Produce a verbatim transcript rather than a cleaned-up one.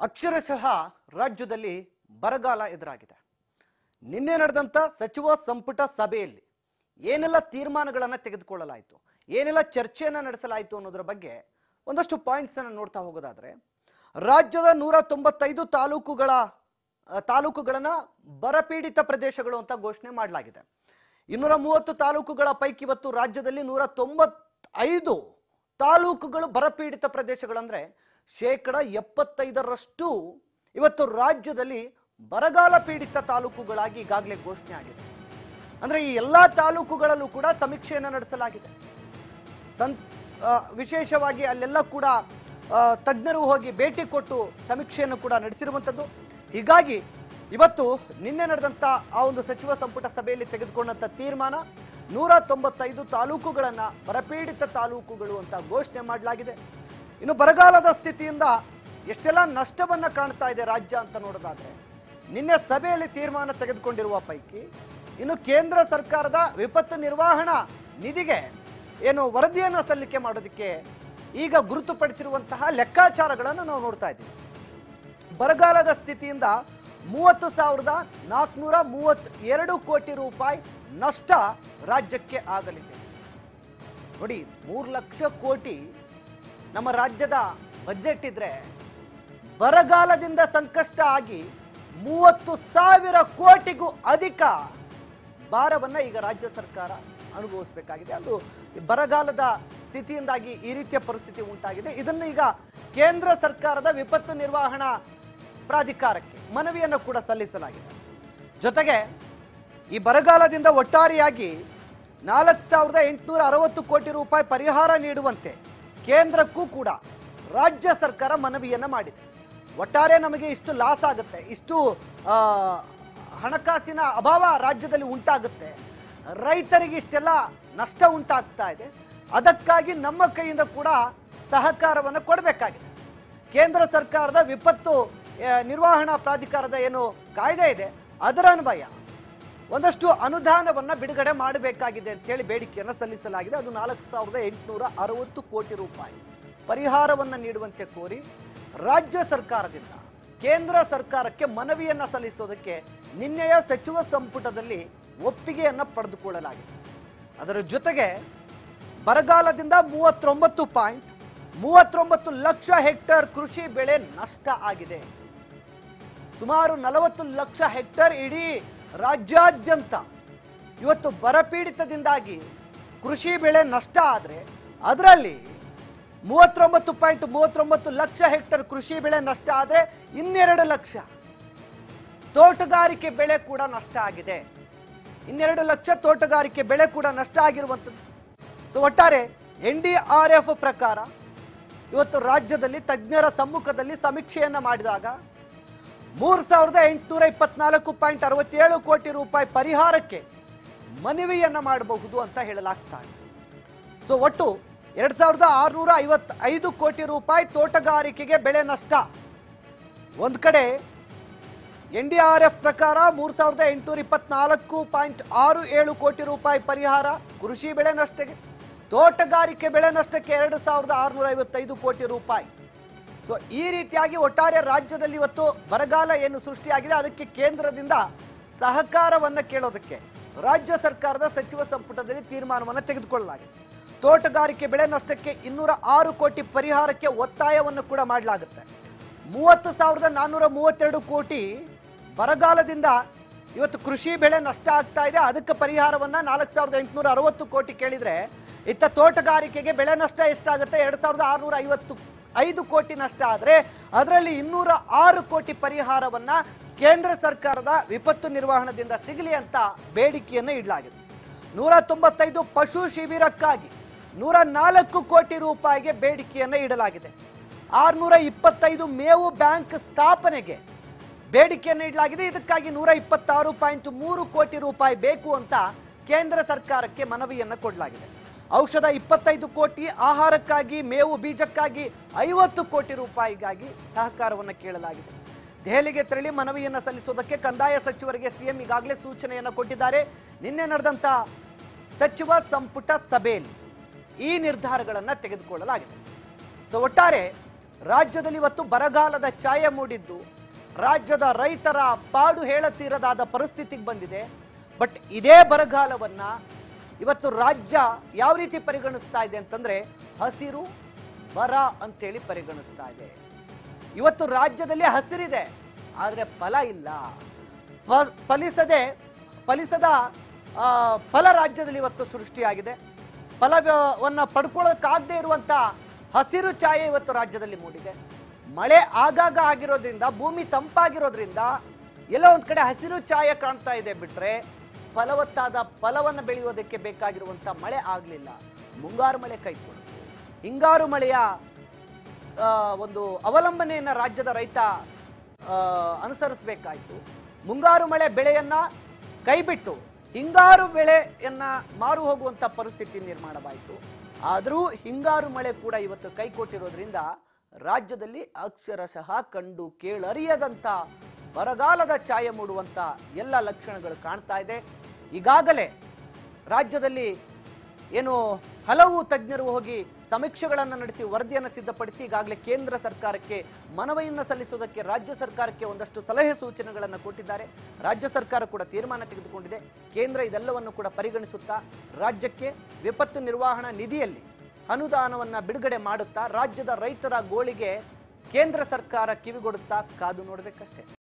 ಅಕ್ಷರಶಃ ರಾಜ್ಯದಲ್ಲಿ ಬರಗಾಲ ಎದುರಾಗಿದೆ. ನಿನ್ನೆ ನಡೆದಂತ ಸಚಿವ ಸಂಪುಟ ಸಭೆಯಲ್ಲಿ ಏನೆಲ್ಲ ತೀರ್ಮಾನಗಳನ್ನು ತೆಗೆದುಕೊಳ್ಳಲಾಯಿತು, ಏನೆಲ್ಲ ಚರ್ಚೆಯನ್ನು ನಡೆಸಲಾಯಿತು ಅನ್ನೋದರ ಬಗ್ಗೆ ಒಂದಷ್ಟು ಪಾಯಿಂಟ್ಸ್ ಅನ್ನು ನೋಡ್ತಾ ಹೋಗೋದಾದ್ರೆ, ರಾಜ್ಯದ ನೂರ ತೊಂಬತ್ತೈದು ತಾಲೂಕುಗಳ ತಾಲೂಕುಗಳನ್ನ ಬರಪೀಡಿತ ಪ್ರದೇಶಗಳು ಅಂತ ಘೋಷಣೆ ಮಾಡಲಾಗಿದೆ. ಇನ್ನೂರ ಮೂವತ್ತು ತಾಲೂಕುಗಳ ಪೈಕಿ ಇವತ್ತು ರಾಜ್ಯದಲ್ಲಿ ನೂರ ತೊಂಬತ್ತೈದು ತಾಲೂಕುಗಳು ಬರಪೀಡಿತ ಪ್ರದೇಶಗಳಂದ್ರೆ ಶೇಕಡ ಎಪ್ಪತ್ತೈದರಷ್ಟು ಇವತ್ತು ರಾಜ್ಯದಲ್ಲಿ ಬರಗಾಲ ಪೀಡಿತ ತಾಲೂಕುಗಳಾಗಿ ಈಗಾಗಲೇ ಘೋಷಣೆ ಆಗಿದೆ. ಅಂದ್ರೆ ಈ ಎಲ್ಲಾ ತಾಲೂಕುಗಳಲ್ಲೂ ಕೂಡ ಸಮೀಕ್ಷೆಯನ್ನು ನಡೆಸಲಾಗಿದೆ. ತನ್ ವಿಶೇಷವಾಗಿ ಅಲ್ಲೆಲ್ಲ ಕೂಡ ತಜ್ಞರು ಹೋಗಿ ಭೇಟಿ ಕೊಟ್ಟು ಸಮೀಕ್ಷೆಯನ್ನು ಕೂಡ ನಡೆಸಿರುವಂಥದ್ದು. ಹೀಗಾಗಿ ಇವತ್ತು ನಿನ್ನೆ ನಡೆದಂಥ ಆ ಒಂದು ಸಚಿವ ಸಂಪುಟ ಸಭೆಯಲ್ಲಿ ತೆಗೆದುಕೊಂಡಂಥ ತೀರ್ಮಾನ ನೂರ ತೊಂಬತ್ತೈದು ತಾಲೂಕುಗಳನ್ನು ಬರಪೀಡಿತ ತಾಲೂಕುಗಳು ಅಂತ ಘೋಷಣೆ ಮಾಡಲಾಗಿದೆ. ಇನ್ನು ಬರಗಾಲದ ಸ್ಥಿತಿಯಿಂದ ಎಷ್ಟೆಲ್ಲ ನಷ್ಟವನ್ನು ಕಾಣ್ತಾ ಇದೆ ರಾಜ್ಯ ಅಂತ ನೋಡೋದಾದ್ರೆ, ನಿನ್ನೆ ಸಭೆಯಲ್ಲಿ ತೀರ್ಮಾನ ತೆಗೆದುಕೊಂಡಿರುವ ಪೈಕಿ ಇನ್ನು ಕೇಂದ್ರ ಸರ್ಕಾರದ ವಿಪತ್ತು ನಿರ್ವಹಣಾ ನಿಧಿಗೆ ಏನು ವರದಿಯನ್ನು ಸಲ್ಲಿಕೆ ಮಾಡೋದಕ್ಕೆ ಈಗ ಗುರುತುಪಡಿಸಿರುವಂತಹ ಲೆಕ್ಕಾಚಾರಗಳನ್ನು ನಾವು ನೋಡ್ತಾ ಇದ್ದೀವಿ. ಬರಗಾಲದ ಸ್ಥಿತಿಯಿಂದ ಮೂವತ್ತು ಸಾವಿರದ ನಾಲ್ಕುನೂರ ಮೂವತ್ ಎರಡು ಕೋಟಿ ರೂಪಾಯಿ ನಷ್ಟ ರಾಜ್ಯಕ್ಕೆ ಆಗಲಿದೆ. ನೋಡಿ, ಮೂರು ಲಕ್ಷ ಕೋಟಿ ನಮ್ಮ ರಾಜ್ಯದ ಬಜೆಟ್ ಇದ್ರೆ ಬರಗಾಲದಿಂದ ಸಂಕಷ್ಟ ಆಗಿ ಮೂವತ್ತು ಸಾವಿರ ಕೋಟಿಗೂ ಅಧಿಕ ಭಾರವನ್ನ ಈಗ ರಾಜ್ಯ ಸರ್ಕಾರ ಅನುಭವಿಸಬೇಕಾಗಿದೆ. ಅದು ಬರಗಾಲದ ಸ್ಥಿತಿಯಿಂದಾಗಿ ಈ ರೀತಿಯ ಪರಿಸ್ಥಿತಿ ಉಂಟಾಗಿದೆ. ಇದನ್ನು ಈಗ ಕೇಂದ್ರ ಸರ್ಕಾರದ ವಿಪತ್ತು ನಿರ್ವಹಣಾ ಪ್ರಾಧಿಕಾರಕ್ಕೆ ಮನವಿಯನ್ನು ಕೂಡ ಸಲ್ಲಿಸಲಾಗಿದೆ. ಜೊತೆಗೆ ಈ ಬರಗಾಲದಿಂದ ಒಟ್ಟಾರೆಯಾಗಿ ನಾಲ್ಕು ಸಾವಿರದ ಎಂಟುನೂರ ಅರವತ್ತು ಕೋಟಿ ರೂಪಾಯಿ ಪರಿಹಾರ ನೀಡುವಂತೆ ಕೇಂದ್ರಕ್ಕೂ ಕೂಡ ರಾಜ್ಯ ಸರ್ಕಾರ ಮನವಿಯನ್ನು ಮಾಡಿದೆ. ಒಟ್ಟಾರೆ ನಮಗೆ ಇಷ್ಟು ಲಾಸ್ ಆಗುತ್ತೆ, ಇಷ್ಟು ಹಣಕಾಸಿನ ಅಭಾವ ರಾಜ್ಯದಲ್ಲಿ ಉಂಟಾಗುತ್ತೆ, ರೈತರಿಗೆ ಇಷ್ಟೆಲ್ಲ ನಷ್ಟ ಉಂಟಾಗ್ತಾ ಇದೆ, ಅದಕ್ಕಾಗಿ ನಮ್ಮ ಕೈಯಿಂದ ಕೂಡ ಸಹಕಾರವನ್ನು ಕೊಡಬೇಕಾಗಿದೆ. ಕೇಂದ್ರ ಸರ್ಕಾರದ ವಿಪತ್ತು ನಿರ್ವಹಣಾ ಪ್ರಾಧಿಕಾರದ ಏನು ಕಾಯ್ದೆ ಇದೆ ಅದರ ಅನ್ವಯ ಒಂದಷ್ಟು ಅನುದಾನವನ್ನು ಬಿಡುಗಡೆ ಮಾಡಬೇಕಾಗಿದೆ ಅಂತೇಳಿ ಬೇಡಿಕೆಯನ್ನು ಸಲ್ಲಿಸಲಾಗಿದೆ. ಅದು ನಾಲ್ಕು ಸಾವಿರದ ಎಂಟುನೂರ ಅರವತ್ತು ಕೋಟಿ ರೂಪಾಯಿ ಪರಿಹಾರವನ್ನು ನೀಡುವಂತೆ ಕೋರಿ ರಾಜ್ಯ ಸರ್ಕಾರದಿಂದ ಕೇಂದ್ರ ಸರ್ಕಾರಕ್ಕೆ ಮನವಿಯನ್ನು ಸಲ್ಲಿಸೋದಕ್ಕೆ ನಿನ್ನೆಯ ಸಚಿವ ಸಂಪುಟದಲ್ಲಿ ಒಪ್ಪಿಗೆಯನ್ನು ಪಡೆದುಕೊಳ್ಳಲಾಗಿದೆ. ಅದರ ಜೊತೆಗೆ ಬರಗಾಲದಿಂದ ಮೂವತ್ತೊಂಬತ್ತು ಪಾಯಿಂಟ್ ಮೂವತ್ತೊಂಬತ್ತು ಲಕ್ಷ ಹೆಕ್ಟೇರ್ ಕೃಷಿ ಬೆಳೆ ನಷ್ಟ ಆಗಿದೆ. ಸುಮಾರು ನಲವತ್ತು ಲಕ್ಷ ಹೆಕ್ಟೇರ್ ಇಡೀ ರಾಜ್ಯಾದ್ಯಂತ ಇವತ್ತು ಬರಪೀಡಿತದಿಂದಾಗಿ ಕೃಷಿ ಬೆಳೆ ನಷ್ಟ ಆದರೆ ಅದರಲ್ಲಿ ಮೂವತ್ತೊಂಬತ್ತು ಪಾಯಿಂಟ್ ಮೂವತ್ತೊಂಬತ್ತು ಲಕ್ಷ ಹೆಕ್ಟೇರ್ ಕೃಷಿ ಬೆಳೆ ನಷ್ಟ ಆದರೆ ಇನ್ನೆರಡು ಲಕ್ಷ ತೋಟಗಾರಿಕೆ ಬೆಳೆ ಕೂಡ ನಷ್ಟ ಆಗಿದೆ. ಇನ್ನೆರಡು ಲಕ್ಷ ತೋಟಗಾರಿಕೆ ಬೆಳೆ ಕೂಡ ನಷ್ಟ ಆಗಿರುವಂಥದ್ದು. ಸೊ ಒಟ್ಟಾರೆ ಎನ್ ಡಿ ಆರ್ ಎಫ್ ಪ್ರಕಾರ ಇವತ್ತು ರಾಜ್ಯದಲ್ಲಿ ತಜ್ಞರ ಸಮ್ಮುಖದಲ್ಲಿ ಸಮೀಕ್ಷೆಯನ್ನು ಮಾಡಿದಾಗ ಮೂರು ಸಾವಿರದ ಎಂಟುನೂರ ಇಪ್ಪತ್ನಾಲ್ಕು ಪಾಯಿಂಟ್ ಅರವತ್ತೇಳು ಕೋಟಿ ರೂಪಾಯಿ ಪರಿಹಾರಕ್ಕೆ ಮನವಿಯನ್ನು ಮಾಡಬಹುದು ಅಂತ ಹೇಳಲಾಗ್ತಾ ಇದೆ. ಸೊ ಒಟ್ಟು ಎರಡ್ ಸಾವಿರದ ಆರುನೂರ ಐವತ್ ಐದು ಕೋಟಿ ರೂಪಾಯಿ ತೋಟಗಾರಿಕೆಗೆ ಬೆಳೆ ನಷ್ಟ. ಒಂದು ಕಡೆ ಎನ್ ಡಿ ಆರ್ ಎಫ್ ಪ್ರಕಾರ ಮೂರು ಸಾವಿರದ ಎಂಟುನೂರ ಇಪ್ಪತ್ನಾಲ್ಕು ಪಾಯಿಂಟ್ ಆರು ಏಳು ಕೋಟಿ ರೂಪಾಯಿ ಪರಿಹಾರ ಕೃಷಿ ಬೆಳೆ ನಷ್ಟಕ್ಕೆ, ತೋಟಗಾರಿಕೆ ಬೆಳೆ ನಷ್ಟಕ್ಕೆ ಎರಡು ಸಾವಿರದ ಆರುನೂರ ಐವತ್ತೈದು ಕೋಟಿ ರೂಪಾಯಿ. ಸೊ ಈ ರೀತಿಯಾಗಿ ಒಟ್ಟಾರೆ ರಾಜ್ಯದಲ್ಲಿ ಇವತ್ತು ಬರಗಾಲ ಏನು ಸೃಷ್ಟಿಯಾಗಿದೆ ಅದಕ್ಕೆ ಕೇಂದ್ರದಿಂದ ಸಹಕಾರವನ್ನು ಕೇಳೋದಕ್ಕೆ ರಾಜ್ಯ ಸರ್ಕಾರದ ಸಚಿವ ಸಂಪುಟದಲ್ಲಿ ತೀರ್ಮಾನವನ್ನು ತೆಗೆದುಕೊಳ್ಳಲಾಗಿದೆ. ತೋಟಗಾರಿಕೆ ಬೆಳೆ ನಷ್ಟಕ್ಕೆ ಇನ್ನೂರ ಆರು ಕೋಟಿ ಪರಿಹಾರಕ್ಕೆ ಒತ್ತಾಯವನ್ನು ಕೂಡ ಮಾಡಲಾಗುತ್ತೆ. ಮೂವತ್ತು ಸಾವಿರದ ನಾನ್ನೂರ ಮೂವತ್ತೆರಡು ಕೋಟಿ ಬರಗಾಲದಿಂದ ಇವತ್ತು ಕೃಷಿ ಬೆಳೆ ನಷ್ಟ ಆಗ್ತಾ ಇದೆ, ಅದಕ್ಕೆ ಪರಿಹಾರವನ್ನ ನಾಲ್ಕು ಸಾವಿರದ ಎಂಟುನೂರ ಅರವತ್ತು ಕೋಟಿ ಕೇಳಿದ್ರೆ, ಇತ್ತ ತೋಟಗಾರಿಕೆಗೆ ಬೆಳೆ ನಷ್ಟ ಎಷ್ಟಾಗುತ್ತೆ, ಎರಡು ಸಾವಿರದ ಆರುನೂರ ಐವತ್ತು ಐದು ಕೋಟಿ ನಷ್ಟ ಆದರೆ ಅದರಲ್ಲಿ ಇನ್ನೂರ ಆರು ಕೋಟಿ ಪರಿಹಾರವನ್ನ ಕೇಂದ್ರ ಸರ್ಕಾರದ ವಿಪತ್ತು ನಿರ್ವಹಣದಿಂದ ಸಿಗಲಿ ಅಂತ ಬೇಡಿಕೆಯನ್ನು ಇಡಲಾಗಿದೆ. ನೂರ ತೊಂಬತ್ತೈದು ಪಶು ಶಿಬಿರಕ್ಕಾಗಿ ನೂರ ನಾಲ್ಕು ಕೋಟಿ ರೂಪಾಯಿಗೆ ಬೇಡಿಕೆಯನ್ನು ಇಡಲಾಗಿದೆ. ಆರುನೂರ ಇಪ್ಪತ್ತೈದು ಮೇವು ಬ್ಯಾಂಕ್ ಸ್ಥಾಪನೆಗೆ ಬೇಡಿಕೆಯನ್ನು ಇಡಲಾಗಿದೆ. ಇದಕ್ಕಾಗಿ ನೂರ ಇಪ್ಪತ್ತಾರು ಪಾಯಿಂಟ್ ಮೂರು ಕೋಟಿ ರೂಪಾಯಿ ಬೇಕು ಅಂತ ಕೇಂದ್ರ ಸರ್ಕಾರಕ್ಕೆ ಮನವಿಯನ್ನು ಕೊಡಲಾಗಿದೆ. ಔಷಧ ಇಪ್ಪತ್ತೈದು ಕೋಟಿ, ಆಹಾರಕ್ಕಾಗಿ ಮೇವು ಬೀಜಕ್ಕಾಗಿ ಐವತ್ತು ಕೋಟಿ ರೂಪಾಯಿಗಾಗಿ ಸಹಕಾರವನ್ನು ಕೇಳಲಾಗಿದೆ. ದೆಹಲಿಗೆ ತೆರಳಿ ಮನವಿಯನ್ನು ಸಲ್ಲಿಸುವುದಕ್ಕೆ ಕಂದಾಯ ಸಚಿವರಿಗೆ ಸಿಎಂ ಈಗಾಗಲೇ ಸೂಚನೆಯನ್ನು ಕೊಟ್ಟಿದ್ದಾರೆ. ನಿನ್ನೆ ನಡೆದಂತ ಸಚಿವ ಸಂಪುಟ ಸಭೆಯಲ್ಲಿ ಈ ನಿರ್ಧಾರಗಳನ್ನು ತೆಗೆದುಕೊಳ್ಳಲಾಗಿದೆ. ಸೊ ಒಟ್ಟಾರೆ ರಾಜ್ಯದಲ್ಲಿ ಇವತ್ತು ಬರಗಾಲದ ಛಾಯೆ ಮೂಡಿದ್ದು ರಾಜ್ಯದ ರೈತರ ಪಾಡು ಹೇಳತೀರದಾದ ಪರಿಸ್ಥಿತಿಗೆ ಬಂದಿದೆ. ಬಟ್ ಇದೇ ಬರಗಾಲವನ್ನ ಇವತ್ತು ರಾಜ್ಯ ಯಾವ ರೀತಿ ಪರಿಗಣಿಸ್ತಾ ಇದೆ ಅಂತಂದ್ರೆ ಹಸಿರು ಬರ ಅಂತೇಳಿ ಪರಿಗಣಿಸ್ತಾ ಇದೆ. ಇವತ್ತು ರಾಜ್ಯದಲ್ಲಿ ಹಸಿರಿದೆ, ಆದರೆ ಫಲ ಇಲ್ಲ. ಫಲಿಸದೆ ಫಲಿಸದ ಫಲ ರಾಜ್ಯದಲ್ಲಿ ಇವತ್ತು ಸೃಷ್ಟಿಯಾಗಿದೆ. ಫಲವನ್ನ ಪಡ್ಕೊಳ್ಳೋಕ್ಕಾಗದೇ ಇರುವಂತ ಹಸಿರು ಛಾಯೆ ಇವತ್ತು ರಾಜ್ಯದಲ್ಲಿ ಮೂಡಿದೆ. ಮಳೆ ಆಗಾಗ ಆಗಿರೋದ್ರಿಂದ, ಭೂಮಿ ತಂಪಾಗಿರೋದ್ರಿಂದ ಎಲ್ಲೋ ಒಂದ್ ಕಡೆ ಹಸಿರು ಛಾಯೆ ಕಾಣ್ತಾ ಇದೆ. ಬಿಟ್ರೆ ಫಲವತ್ತಾದ ಫಲವನ್ನು ಬೆಳೆಯೋದಕ್ಕೆ ಬೇಕಾಗಿರುವಂತ ಮಳೆ ಆಗಲಿಲ್ಲ. ಮುಂಗಾರು ಮಳೆ ಕೈಕೊಳ್ತು. ಹಿಂಗಾರು ಮಳೆಯ ಒಂದು ಅವಲಂಬನೆಯನ್ನ ರಾಜ್ಯದ ರೈತ ಅನುಸರಿಸಬೇಕಾಯಿತು. ಮುಂಗಾರು ಮಳೆ ಬೆಳೆಯನ್ನ ಕೈಬಿಟ್ಟು ಹಿಂಗಾರು ಬೆಳೆಯನ್ನ ಮಾರು ಹೋಗುವಂತ ಪರಿಸ್ಥಿತಿ ನಿರ್ಮಾಣವಾಯಿತು. ಆದರೂ ಹಿಂಗಾರು ಮಳೆ ಕೂಡ ಇವತ್ತು ಕೈಕೊಟ್ಟಿರೋದ್ರಿಂದ ರಾಜ್ಯದಲ್ಲಿ ಅಕ್ಷರಶಃ ಕಂಡು ಕೇಳರಿಯದಂತ ಬರಗಾಲದ ಛಾಯೆ ಮೂಡುವಂತ ಎಲ್ಲ ಲಕ್ಷಣಗಳು ಕಾಣ್ತಾ ಇದೆ. ಈಗಾಗಲೇ ರಾಜ್ಯದಲ್ಲಿ ಏನು ಹಲವು ತಜ್ಞರು ಹೋಗಿ ಸಮೀಕ್ಷೆಗಳನ್ನು ನಡೆಸಿ ವರದಿಯನ್ನು ಸಿದ್ಧಪಡಿಸಿ ಈಗಾಗಲೇ ಕೇಂದ್ರ ಸರ್ಕಾರಕ್ಕೆ ಮನವಿಯನ್ನು ಸಲ್ಲಿಸುವುದಕ್ಕೆ ರಾಜ್ಯ ಸರ್ಕಾರಕ್ಕೆ ಒಂದಷ್ಟು ಸಲಹೆ ಸೂಚನೆಗಳನ್ನು ಕೊಟ್ಟಿದ್ದಾರೆ. ರಾಜ್ಯ ಸರ್ಕಾರ ಕೂಡ ತೀರ್ಮಾನ ತೆಗೆದುಕೊಂಡಿದೆ. ಕೇಂದ್ರ ಇದೆಲ್ಲವನ್ನು ಕೂಡ ಪರಿಗಣಿಸುತ್ತಾ ರಾಜ್ಯಕ್ಕೆ ವಿಪತ್ತು ನಿರ್ವಹಣಾ ನಿಧಿಯಲ್ಲಿ ಅನುದಾನವನ್ನು ಬಿಡುಗಡೆ ಮಾಡುತ್ತಾ ರಾಜ್ಯದ ರೈತರ ಗೋಳಿಗೆ ಕೇಂದ್ರ ಸರ್ಕಾರ ಕಿವಿಗೊಡುತ್ತಾ ಕಾದು ನೋಡಬೇಕಷ್ಟೇ.